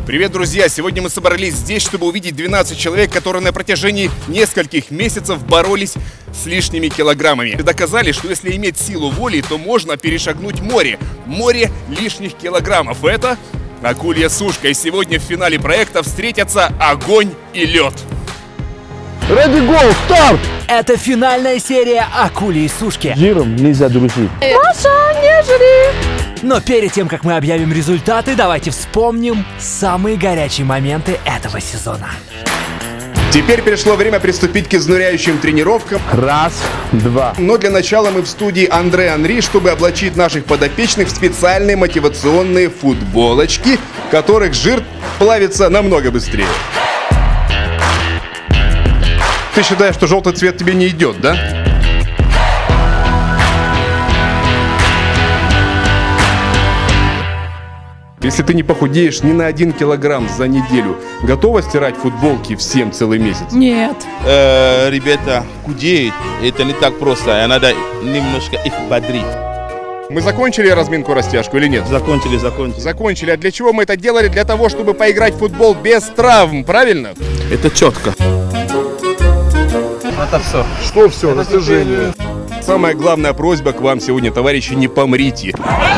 Привет, друзья! Сегодня мы собрались здесь, чтобы увидеть 12 человек, которые на протяжении нескольких месяцев боролись с лишними килограммами. И доказали, что если иметь силу воли, то можно перешагнуть море. Море лишних килограммов. Это акулья сушка. И сегодня в финале проекта встретятся огонь и лед. Ready, go, старт! Это финальная серия акульей сушки. Жиром нельзя дружить. Маша, не жри! Но перед тем, как мы объявим результаты, давайте вспомним самые горячие моменты этого сезона. Теперь пришло время приступить к изнуряющим тренировкам. Раз, два. Но для начала мы в студии Андре Анри, чтобы облачить наших подопечных в специальные мотивационные футболочки, в которых жир плавится намного быстрее. Ты считаешь, что желтый цвет тебе не идет, да? Если ты не похудеешь ни на 1 килограмм за неделю, готова стирать футболки всем целый месяц? Нет. Ребята, худеют, это не так просто, надо немножко их бодрить. Мы закончили разминку-растяжку или нет? Закончили. Закончили. А для чего мы это делали? Для того, чтобы поиграть в футбол без травм, правильно? Это четко. Это все. Что все? Достижение. Самая главная просьба к вам сегодня, товарищи, не помрите.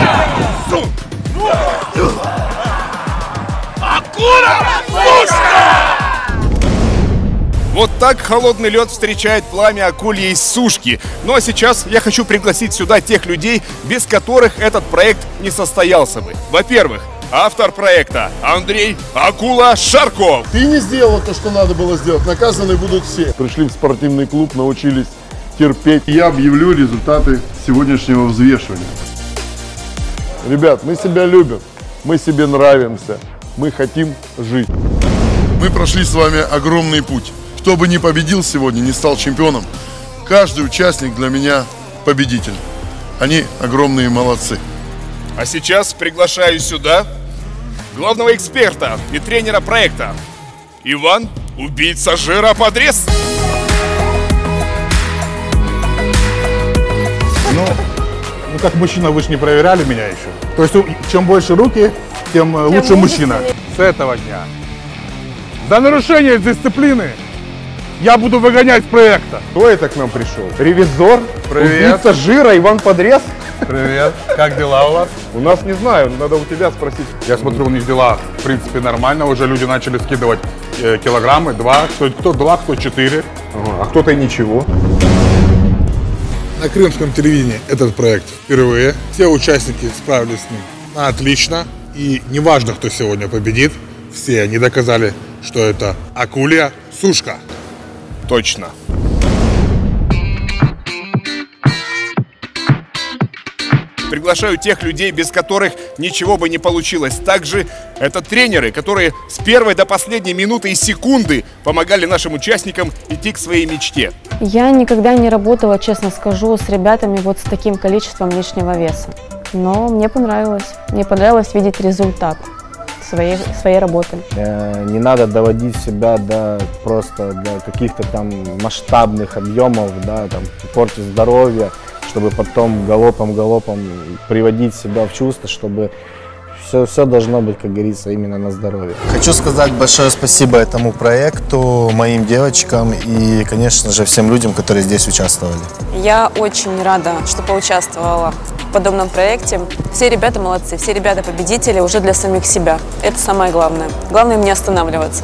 Вот так холодный лед встречает пламя акульей сушки. Ну а сейчас я хочу пригласить сюда тех людей, без которых этот проект не состоялся бы. Во-первых, автор проекта Андрей Акула Шарков. Ты не сделал то, что надо было сделать. Наказаны будут все. Пришли в спортивный клуб, научились терпеть. Я объявлю результаты сегодняшнего взвешивания. Ребят, мы себя любим, мы себе нравимся, мы хотим жить. Мы прошли с вами огромный путь. Кто бы ни победил сегодня, не стал чемпионом, каждый участник для меня победитель. Они огромные молодцы. А сейчас приглашаю сюда главного эксперта и тренера проекта Иван Убийца Жира Подрез. Ну, как мужчина, вы же не проверяли меня еще. То есть, чем больше руки, тем лучше мужчина. С этого дня за нарушение дисциплины я буду выгонять с проекта. Кто это к нам пришел? Ревизор? Привет. Убийца Жира, Иван Подрез? Привет. Как дела у вас? У нас не знаю, надо у тебя спросить. Я смотрю, у них дела, в принципе, нормально. Уже люди начали скидывать килограммы, 2, кто 2, кто 4. А кто-то и ничего. На крымском телевидении этот проект впервые. Все участники справились с ним отлично. И неважно, кто сегодня победит, все они доказали, что это акулья сушка. Точно. Приглашаю тех людей, без которых ничего бы не получилось. Также это тренеры, которые с первой до последней минуты и секунды помогали нашим участникам идти к своей мечте. Я никогда не работала, честно скажу, с ребятами вот с таким количеством лишнего веса. Но мне понравилось. Мне понравилось видеть результат своей работы. Не надо доводить себя до каких-то там масштабных объемов, да, там, портить здоровье, чтобы потом галопом приводить себя в чувство, чтобы все должно быть, как говорится, именно на здоровье. Хочу сказать большое спасибо этому проекту, моим девочкам и, конечно же, всем людям, которые здесь участвовали. Я очень рада, что поучаствовала в подобном проекте. Все ребята молодцы, все ребята победители уже для самих себя. Это самое главное. Главное не останавливаться.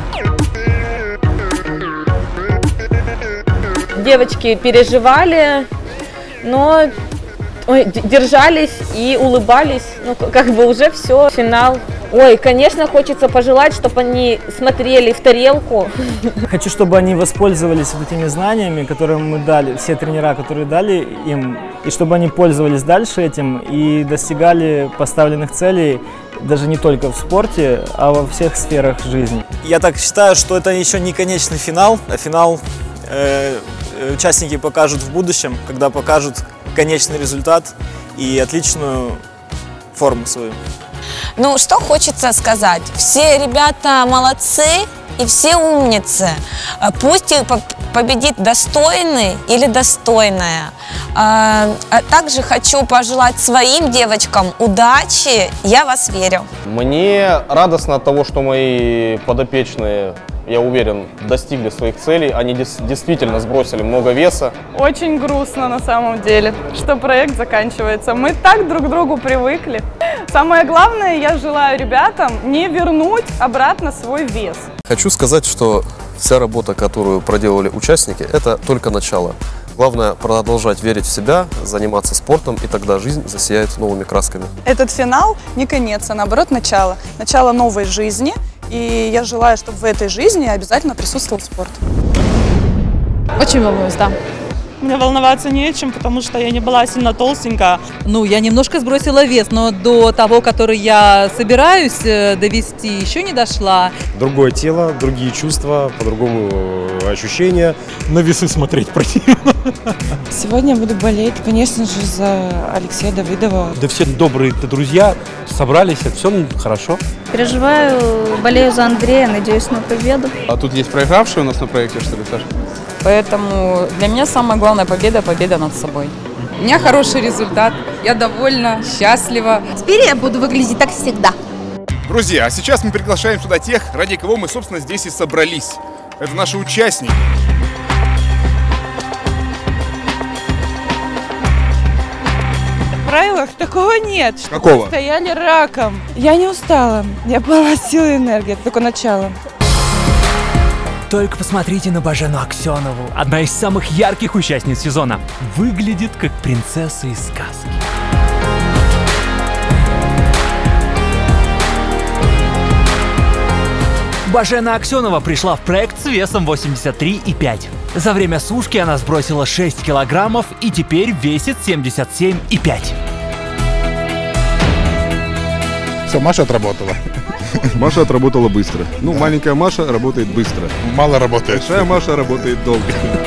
Девочки переживали, но держались и улыбались. Ну, как бы уже все, финал. Ой, конечно, хочется пожелать, чтобы они смотрели в тарелку. Хочу, чтобы они воспользовались вот этими знаниями, которые мы дали, все тренера, которые дали им, и чтобы они пользовались дальше этим и достигали поставленных целей, даже не только в спорте, а во всех сферах жизни. Я так считаю, что это еще не конечный финал, а финал участники покажут в будущем, когда покажут конечный результат и отличную форму свою. Ну, что хочется сказать. Все ребята молодцы, и все умницы. Пусть победит достойный или достойная. А также хочу пожелать своим девочкам удачи. Я в вас верю. Мне радостно от того, что мои подопечные, я уверен, достигли своих целей. Они действительно сбросили много веса. Очень грустно на самом деле, что проект заканчивается. Мы так друг к другу привыкли. Самое главное, я желаю ребятам не вернуть обратно свой вес. Хочу сказать, что вся работа, которую проделали участники, это только начало. Главное продолжать верить в себя, заниматься спортом, и тогда жизнь засияет новыми красками. Этот финал не конец, а наоборот начало. Начало новой жизни. И я желаю, чтобы в этой жизни обязательно присутствовал спорт. Очень волнуюсь, да. Мне волноваться не о чем, потому что я не была сильно толстенькая. Ну, я немножко сбросила вес, но до того, который я собираюсь довести, еще не дошла. Другое тело, другие чувства, по-другому ощущения. На весы смотреть противно. Сегодня я буду болеть, конечно же, за Алексея Давыдова. Да все добрые друзья собрались, все хорошо. Переживаю, болею за Андрея, надеюсь на победу. А тут есть проигравшие у нас на проекте, что ли, Саша? Поэтому для меня самая главная победа – победа над собой. У меня хороший результат, я довольна, счастлива. Теперь я буду выглядеть так всегда. Друзья, а сейчас мы приглашаем сюда тех, ради кого мы, собственно, здесь и собрались. Это наши участники. В правилах такого нет, что Какого? стояли раком. Я не устала, я была силой и энергией, это только начало. Только посмотрите на Божену Аксенову, одна из самых ярких участниц сезона. Выглядит как принцесса из сказки. Божена Аксенова пришла в проект с весом 83,5. За время сушки она сбросила 6 килограммов и теперь весит 77,5. Все, Маша отработала. Маша отработала быстро. Ну, маленькая Маша работает быстро. Мало работает. Большая Маша работает долго.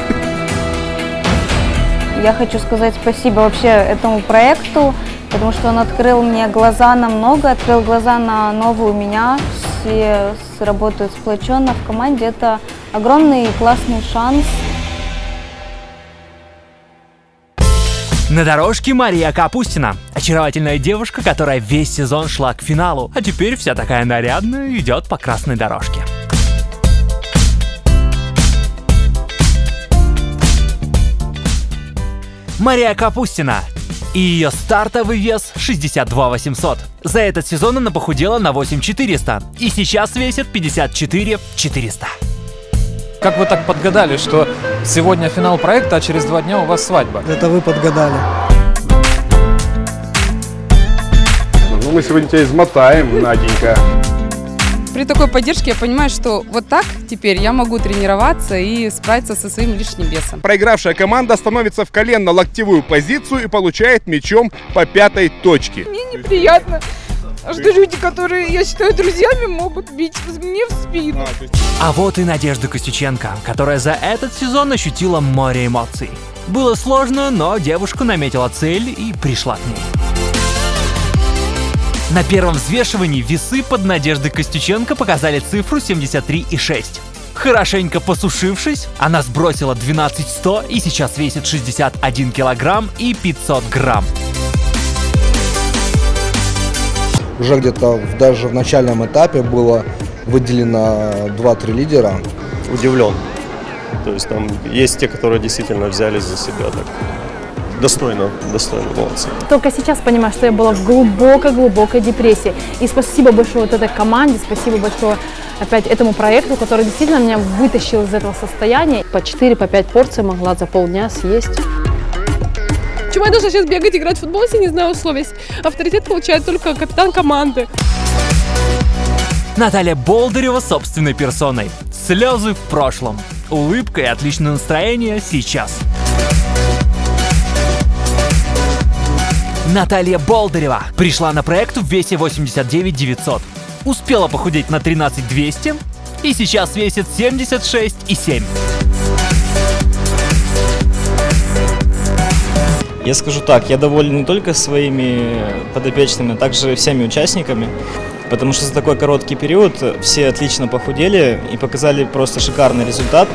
Я хочу сказать спасибо вообще этому проекту, потому что он открыл мне глаза на много, открыл глаза на новую меня. Все работают сплоченно в команде. Это огромный и классный шанс. На дорожке Мария Капустина. Очаровательная девушка, которая весь сезон шла к финалу, а теперь вся такая нарядная идет по красной дорожке. Мария Капустина. И ее стартовый вес 62 800. За этот сезон она похудела на 8 400 и сейчас весит 54 400. Как вы так подгадали, что сегодня финал проекта, а через 2 дня у вас свадьба? Это вы подгадали. Ну, мы сегодня тебя измотаем, Наденька. При такой поддержке я понимаю, что вот так теперь я могу тренироваться и справиться со своим лишним весом. Проигравшая команда становится в коленно-локтевую позицию и получает мячом по 5-й точке. Мне неприятно, что люди, которые, я считаю, друзьями, могут бить мне в спину. А вот и Надежда Костюченко, которая за этот сезон ощутила море эмоций. Было сложно, но девушка наметила цель и пришла к ней. На первом взвешивании весы под Надеждой Костюченко показали цифру 73,6. Хорошенько посушившись, она сбросила 12 100 и сейчас весит 61 килограмм и 500 грамм. Уже где-то даже в начальном этапе было выделено 2-3 лидера. Удивлен. То есть там есть те, которые действительно взялись за себя так. Достойно, молодцы. Только сейчас понимаю, что я была в глубокой депрессии. И спасибо большое вот этой команде, спасибо большое опять этому проекту, который действительно меня вытащил из этого состояния. По 4-5 порций могла за полдня съесть. Почему я должна сейчас бегать, играть в футбол, если не знаю условий? Авторитет получает только капитан команды. Наталья Болдырева собственной персоной. Слезы в прошлом. Улыбка и отличное настроение сейчас. Наталья Болдырева пришла на проект в весе 89 900. Успела похудеть на 13 200 и сейчас весит 76,7. Я скажу так, я доволен не только своими подопечными, но также всеми участниками, потому что за такой короткий период все отлично похудели и показали просто шикарный результат.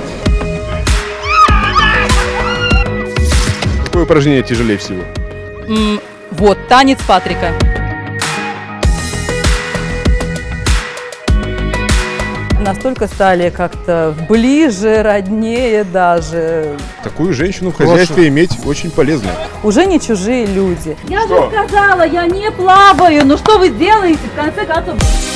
Какое упражнение тяжелее всего? Вот, танец Патрика. Настолько стали как-то ближе, роднее даже. Такую женщину в хозяйстве иметь очень полезно. Уже не чужие люди. Я же сказала, я не плаваю. Ну что вы делаете, в конце концов?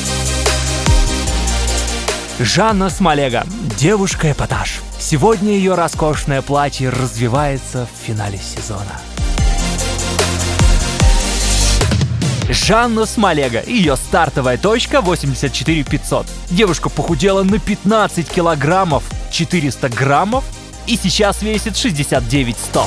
Жанна Смолега. Девушка-эпатаж. Сегодня ее роскошное платье развивается в финале сезона. Жанна Смолега. Ее стартовая точка 84 500. Девушка похудела на 15 килограммов, 400 граммов и сейчас весит 69 100.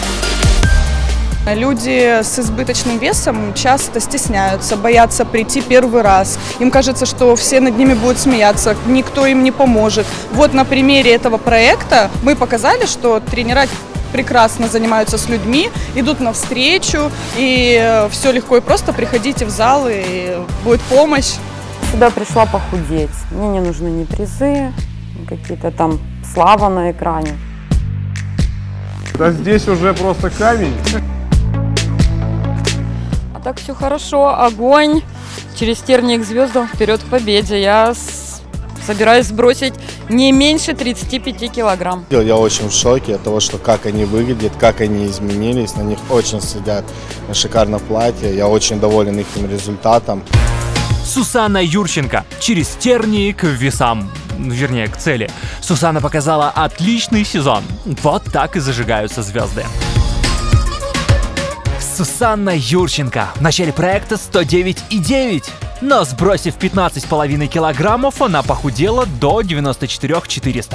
Люди с избыточным весом часто стесняются, боятся прийти первый раз. Им кажется, что все над ними будут смеяться, никто им не поможет. Вот на примере этого проекта мы показали, что тренера прекрасно занимаются с людьми, идут навстречу, и все легко и просто. Приходите в зал, и будет помощь. Сюда пришла похудеть. Мне не нужны ни призы, ни какие-то там слава на экране. Да здесь уже просто камень. А так все хорошо, огонь, через тернии к звездам, вперед к победе. Я собираюсь сбросить не меньше 35 килограмм. Я очень в шоке от того, что как они выглядят, как они изменились. На них очень сидят шикарно платье. Я очень доволен их результатом. Сусанна Юрченко. Через тернии к весам. Вернее, к цели. Сусанна показала отличный сезон. Вот так и зажигаются звезды. Сусанна Юрченко. В начале проекта 109,9. Но сбросив 15,5 килограммов, она похудела до 94 400.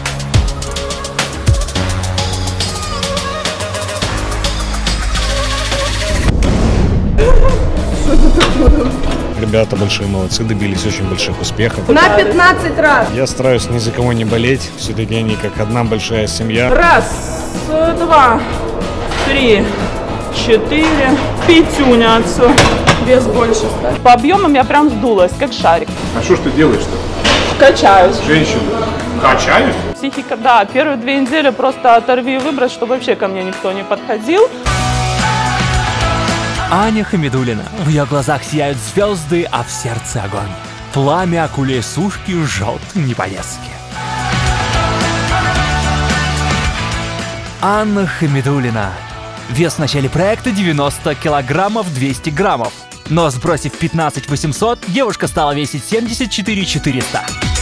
Ребята большие молодцы, добились очень больших успехов. На 15 раз. Я стараюсь ни за кого не болеть, все-таки они как одна большая семья. Раз, два, три, 4, пятюняцу. Вес больше стал. По объемам я прям сдулась, как шарик. А что ж ты делаешь-то? Качаюсь. Женщина, качаюсь? Психика, да, первые 2 недели просто оторви и выбрось, чтобы вообще ко мне никто не подходил. Аня Хамидуллина. В ее глазах сияют звезды, а в сердце огонь. Пламя акулей сушки жжет не по-детски. Анна Хамидуллина. Вес в начале проекта 90 килограммов 200 граммов. Но сбросив 15 800, девушка стала весить 74 400.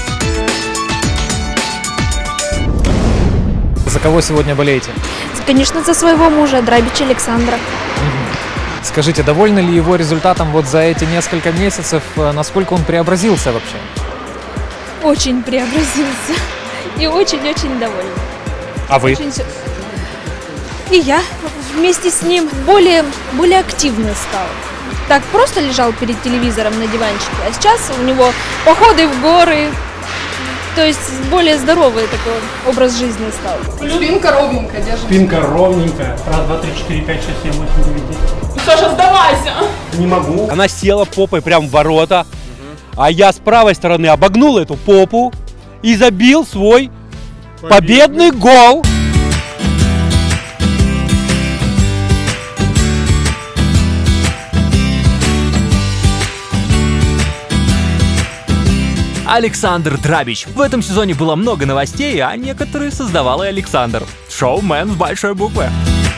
За кого сегодня болеете? Конечно, за своего мужа, Драбича Александра. Скажите, довольны ли его результатом вот за эти несколько месяцев? Насколько он преобразился вообще? Очень преобразился. И очень-очень довольна. А вы? И я вместе с ним более активно стал. Так просто лежал перед телевизором на диванчике, а сейчас у него походы в горы. То есть более здоровый такой образ жизни стал. Спинка ровненькая, держи. Спинка ровненькая. Раз, два, три, 4, 5, 6, 7, 8, 9, 10. Саша, сдавайся! Не могу. Она села попой прямо в ворота, а я с правой стороны обогнул эту попу и забил свой победный гол. Александр Драбич. В этом сезоне было много новостей, а некоторые создавал и Александр. Шоумен с большой буквы.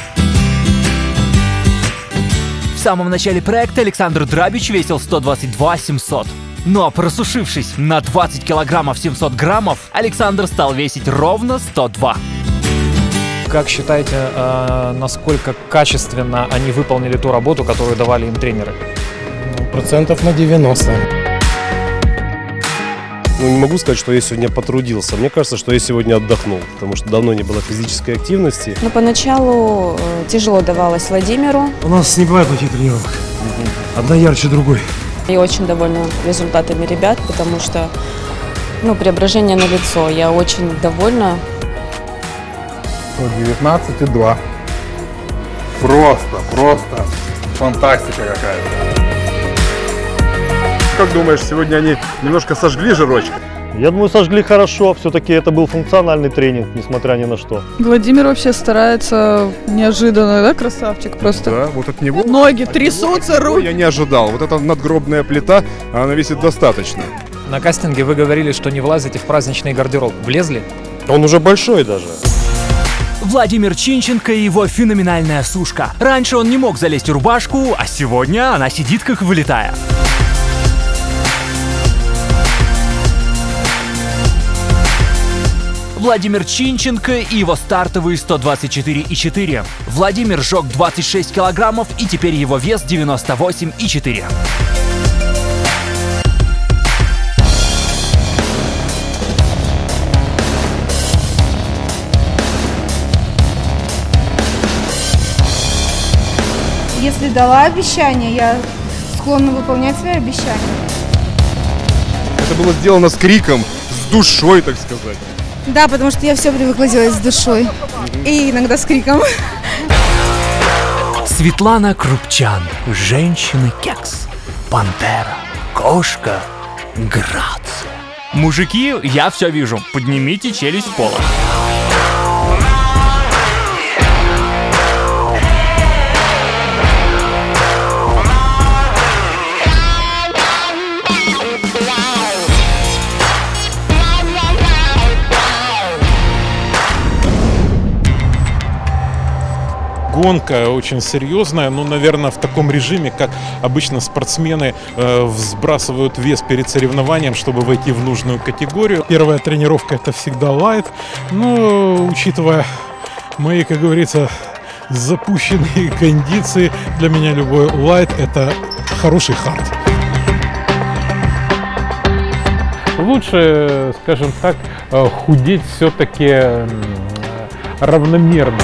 В самом начале проекта Александр Драбич весил 122 700. Но просушившись на 20 килограммов 700 граммов, Александр стал весить ровно 102. Как считаете, насколько качественно они выполнили ту работу, которую давали им тренеры? Процентов на 90. Ну, не могу сказать, что я сегодня потрудился. Мне кажется, что я сегодня отдохнул, потому что давно не было физической активности. Но поначалу тяжело давалось Владимиру. У нас не бывает плохих тренировок. Одна ярче другой. Я очень довольна результатами ребят, потому что преображение налицо. Я очень довольна. 19,2. Просто фантастика какая-то. как думаешь, сегодня они немножко сожгли жирочек? Я думаю, сожгли хорошо. Все-таки это был функциональный тренинг, несмотря ни на что. Владимир вообще старается неожиданно, да, красавчик просто? Да, вот от него ноги трясутся, руки. Я не ожидал. Вот эта надгробная плита, она весит достаточно. На кастинге вы говорили, что не влазите в праздничный гардероб. Влезли? Он уже большой даже. Владимир Чинченко и его феноменальная сушка. Раньше он не мог залезть в рубашку, а сегодня она сидит как вылетая. Владимир Чинченко и его стартовые 124,4. Владимир сжег 26 килограммов и теперь его вес 98,4. Если дала обещание, я склонна выполнять свои обещания. Это было сделано с криком, с душой, так сказать. Да, потому что я все привыкла делать с душой. И иногда с криком. Светлана Крупчан. Женщина-кекс. Пантера. Кошка. Грация. Мужики, я все вижу. Поднимите челюсть с пола. Гонка очень серьезная, но, наверное, в таком режиме, как обычно спортсмены сбрасывают вес перед соревнованием, чтобы войти в нужную категорию. Первая тренировка — это всегда лайт, но, учитывая мои, как говорится, запущенные кондиции, для меня любой лайт — это хороший хард. Лучше, скажем так, худеть все-таки равномерно.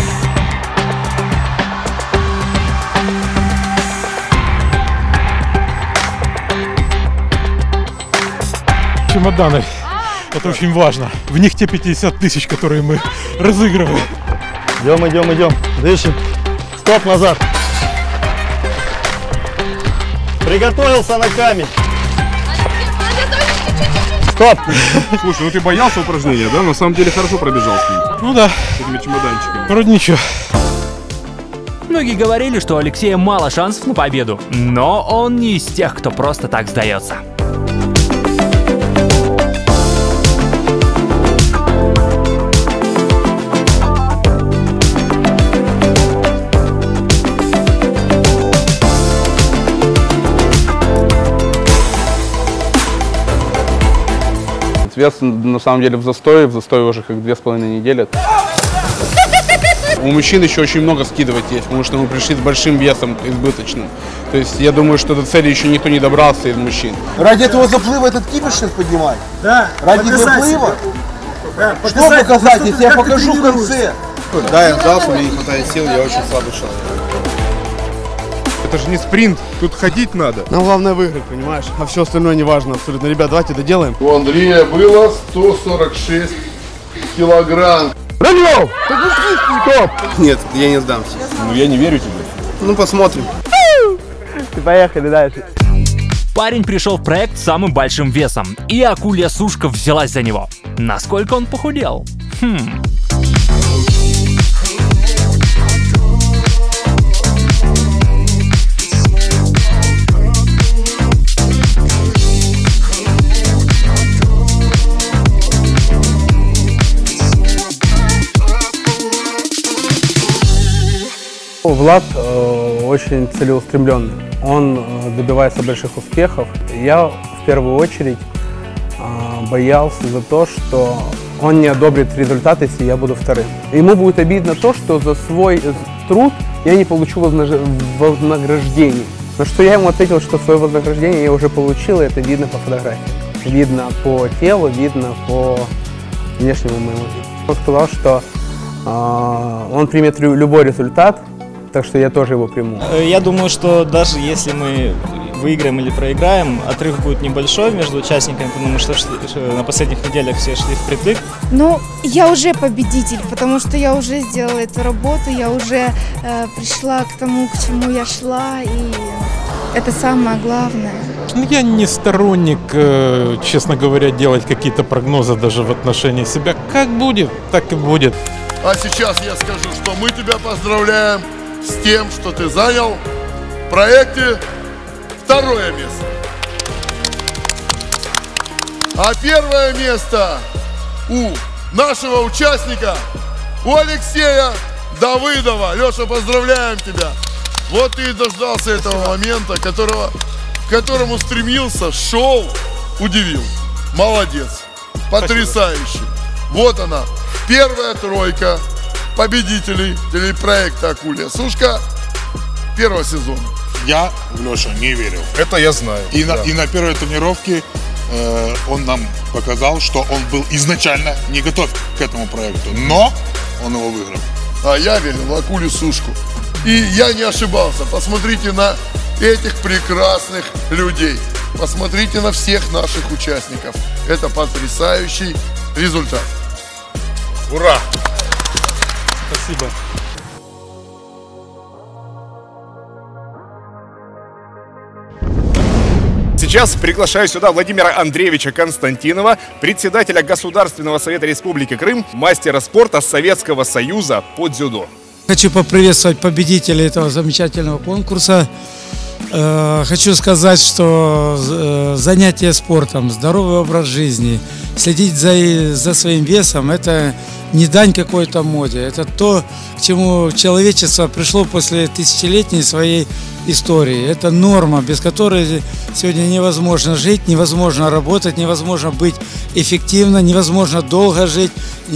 Чемоданы. Это очень важно. В них те 50 тысяч, которые мы разыгрываем. Идем. Дышим. Стоп, назад. Приготовился на камень. Стоп! Слушай, ну ты боялся упражнения, да? На самом деле хорошо пробежал с ним. Ну да. С этими чемоданчиками. Вроде ничего. Многие говорили, что у Алексея мало шансов на победу, но он не из тех, кто просто так сдается. Вес на самом деле в застое уже как 2,5 недели. У мужчин еще очень много скидывать есть, потому что мы пришли с большим весом избыточным. То есть я думаю, что до цели еще никто не добрался из мужчин. Ради этого заплыва этот кипиш сейчас поднимать? Да. Ради заплыва? Да, что показать, если я покажу в конце? Да, я сдался, мне не хватает сил, я очень слабый человек. Это же не спринт, тут ходить надо. Нам главное выиграть, понимаешь? А все остальное не важно абсолютно. Ребят, давайте доделаем. У Андрея было 146 килограмм. Ранёв! Стоп! Нет, я не сдамся. Ну я не верю тебе. Ну посмотрим. Поехали дальше. Парень пришел в проект с самым большим весом, и акулья сушка взялась за него. Насколько он похудел? Влад очень целеустремленный. Он добивается больших успехов. Я в первую очередь боялся за то, что он не одобрит результат, если я буду вторым. Ему будет обидно то, что за свой труд я не получу вознаграждение. На что я ему ответил, что свое вознаграждение я уже получил, и это видно по фотографии. Видно по телу, видно по внешнему моему виду. Он сказал, что он примет любой результат, так что я тоже его приму. Я думаю, что даже если мы выиграем или проиграем, отрыв будет небольшой между участниками, потому что на последних неделях все шли впритык. Ну, я уже победитель, потому что я уже сделала эту работу, я уже пришла к тому, к чему я шла, и это самое главное. Я не сторонник, честно говоря, делать какие-то прогнозы даже в отношении себя. Как будет, так и будет. А сейчас я скажу, что мы тебя поздравляем с тем, что ты занял в проекте 2-е место. А 1-е место у нашего участника, у Алексея Давыдова. Леша, поздравляем тебя. Вот ты и дождался этого момента, к которому стремился, шел, удивил. Молодец. Потрясающе. Вот она, 1-я тройка победителей телепроекта «Акулья сушка» 1-го сезона. Я в Лешу не верил. Это я знаю. И на первой тренировке он нам показал, что он был изначально не готов к этому проекту, но он его выиграл. А я верил в акулью сушку. И я не ошибался. Посмотрите на этих прекрасных людей. Посмотрите на всех наших участников. Это потрясающий результат. Ура! Спасибо. Сейчас приглашаю сюда Владимира Андреевича Константинова, председателя Государственного совета Республики Крым, мастера спорта Советского Союза по дзюдо. Хочу поприветствовать победителей этого замечательного конкурса. Хочу сказать, что занятие спортом, здоровый образ жизни, следить за своим весом – это не дань какой-то моде. Это то, к чему человечество пришло после тысячелетней своей истории. Это норма, без которой сегодня невозможно жить, невозможно работать, невозможно быть эффективно, невозможно долго жить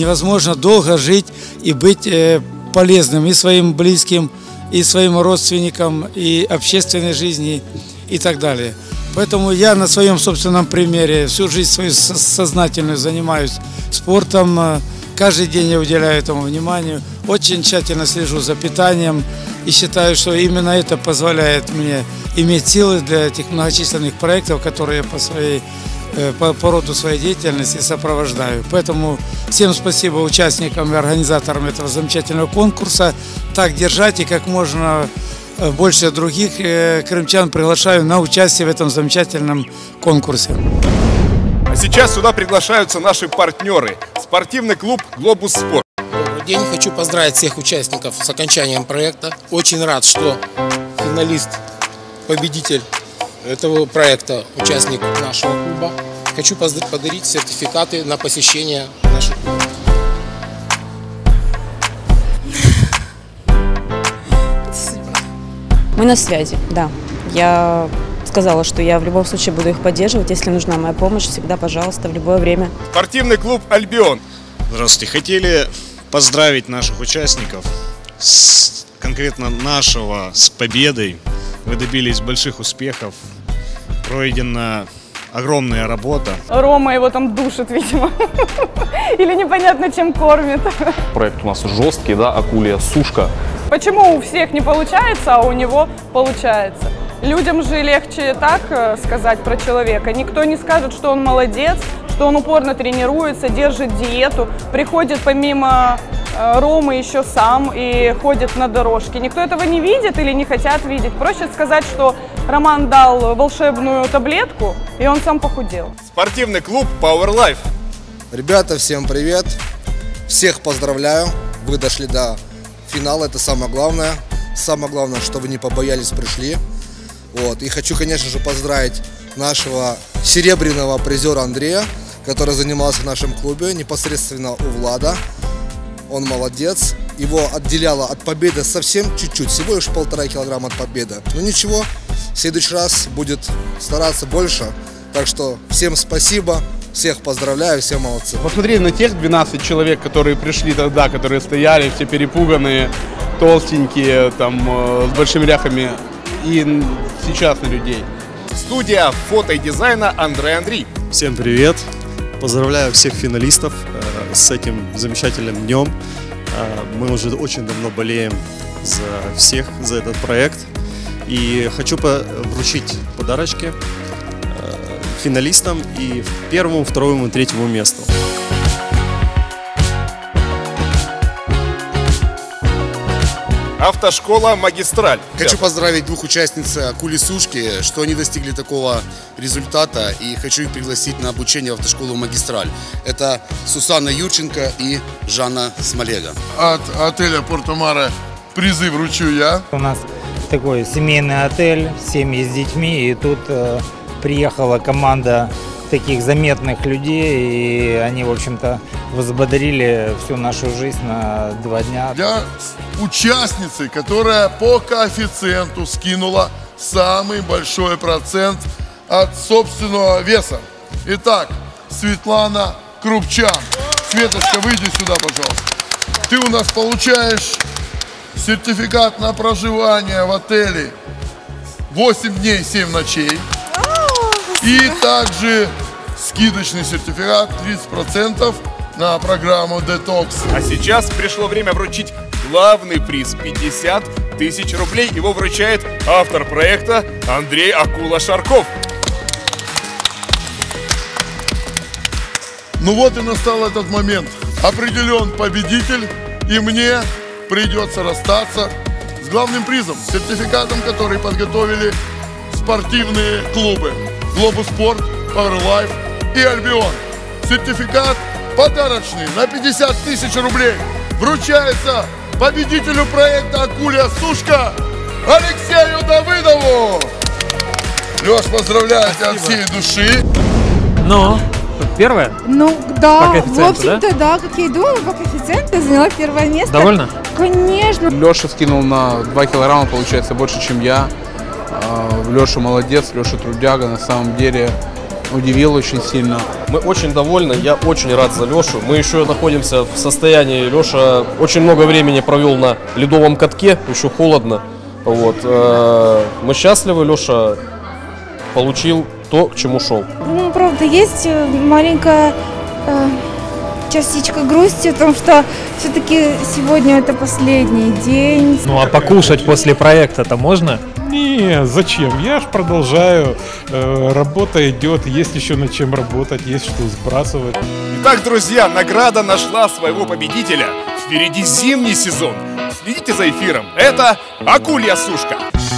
и быть полезным и своим близким, и своим родственникам, и общественной жизни, и так далее. Поэтому я на своем собственном примере всю жизнь свою сознательную занимаюсь спортом. Каждый день я уделяю этому вниманию. Очень тщательно слежу за питанием и считаю, что именно это позволяет мне иметь силы для этих многочисленных проектов, которые я по роду своей деятельности сопровождаю. Поэтому всем спасибо участникам и организаторам этого замечательного конкурса. Так держать, и как можно больше других крымчан приглашаю на участие в этом замечательном конкурсе. А сейчас сюда приглашаются наши партнеры. Спортивный клуб «Глобус Спорт». Добрый день. Хочу поздравить всех участников с окончанием проекта. Очень рад, что финалист, победитель этого проекта, участник нашего клуба. Хочу подарить сертификаты на посещение нашего клуба. Мы на связи, да. Я сказала, что я в любом случае буду их поддерживать. Если нужна моя помощь, всегда, пожалуйста, в любое время. Спортивный клуб «Альбион». Здравствуйте. Хотели поздравить наших участников, конкретно нашего, с победой. Вы добились больших успехов. Пройдена огромная работа. Рома его там душит, видимо. Или непонятно чем кормит. Проект у нас жесткий, да, акулья сушка. Почему у всех не получается, а у него получается? Людям же легче так сказать про человека. Никто не скажет, что он молодец, что он упорно тренируется, держит диету, приходит помимо Ромы еще сам и ходит на дорожке. Никто этого не видит или не хотят видеть. Проще сказать, что Роман дал волшебную таблетку, и он сам похудел. Спортивный клуб Power Life. Ребята, всем привет. Всех поздравляю. Вы дошли до финала, это самое главное. Самое главное, что вы не побоялись, пришли. Вот. И хочу, конечно же, поздравить нашего серебряного призера Андрея, который занимался в нашем клубе, непосредственно у Влада. Он молодец. Его отделяло от победы совсем чуть-чуть, всего лишь 1,5 килограмма от победы. Но ничего, в следующий раз будет стараться больше. Так что всем спасибо, всех поздравляю, все молодцы. Посмотрите на тех 12 человек, которые пришли тогда, которые стояли, все перепуганные, толстенькие, там, с большими ляхами, и сейчас на людей. Студия фото и дизайна Андрей. Всем привет! Поздравляю всех финалистов с этим замечательным днем. Мы уже очень давно болеем за всех, за этот проект. И хочу вручить подарочки финалистам и 1-му, 2-му и 3-му месту. А автошкола «Магистраль». Хочу поздравить двух участниц «Акули-сушки», что они достигли такого результата, и хочу их пригласить на обучение в автошколу «Магистраль». Это Сусанна Юрченко и Жанна Смолега. От отеля «Порто-Маре» призы вручу я. У нас такой семейный отель, семьи с детьми, и тут приехала команда таких заметных людей, и они, в общем-то, взбодрили всю нашу жизнь на 2 дня. Для участницы, которая по коэффициенту скинула самый большой процент от собственного веса. Итак, Светлана Крупчан. Светочка, выйди сюда, пожалуйста. Ты у нас получаешь сертификат на проживание в отеле 8 дней, 7 ночей. И также скидочный сертификат 30% на программу «Детокс». А сейчас пришло время вручить главный приз – 50 тысяч рублей. Его вручает автор проекта Андрей Акула-Шарков. Ну вот и настал этот момент. Определен победитель, и мне придется расстаться с главным призом, сертификатом, который подготовили спортивные клубы «Глобус Спорт», «Пауэрлайф» и «Альбион». Сертификат подарочный на 50 тысяч рублей вручается победителю проекта «Акулья Сушка» Алексею Давыдову. Леш, поздравляю тебя от всей души. Но первое? Ну да, по в общем-то, да, как я и думала, по коэффициенту заняла 1-е место. Довольна? Конечно. Леша скинул на 2 килограмма, получается, больше, чем я. Леша молодец, Леша трудяга, на самом деле удивил очень сильно. Мы очень довольны, я очень рад за Лешу. Мы еще находимся в состоянии, Леша очень много времени провел на ледовом катке, еще холодно. Вот. Мы счастливы, Леша получил то, к чему шел. Ну, правда, есть маленькая частичка грусти в том, что все-таки сегодня это последний день. Ну а покушать после проекта-то можно? Не, зачем? Я ж продолжаю. Работа идет, есть еще над чем работать, есть что сбрасывать. Итак, друзья, награда нашла своего победителя. Впереди зимний сезон. Следите за эфиром. Это «Акулья Сушка».